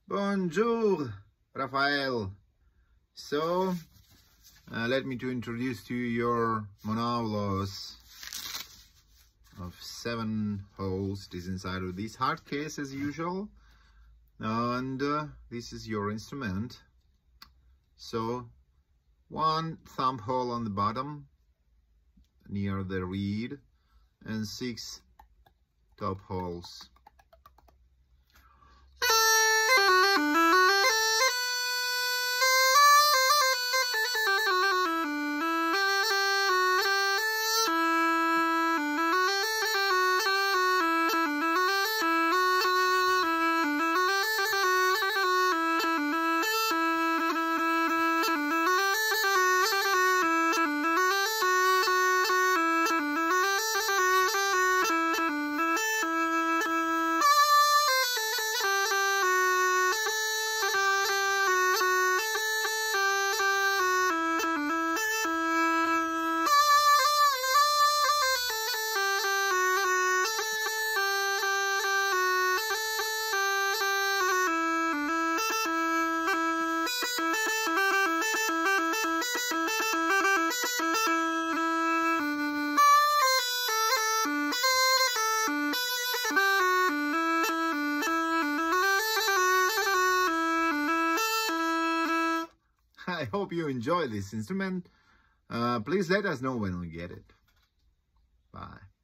Bonjour, Rafael. So, let me to introduce to you your Monaulos of 7 holes. It is inside of this hard case as usual, and this is your instrument. So, 1 thumb hole on the bottom near the reed and 6 top holes. I hope you enjoy this instrument. Please let us know when we get it. Bye.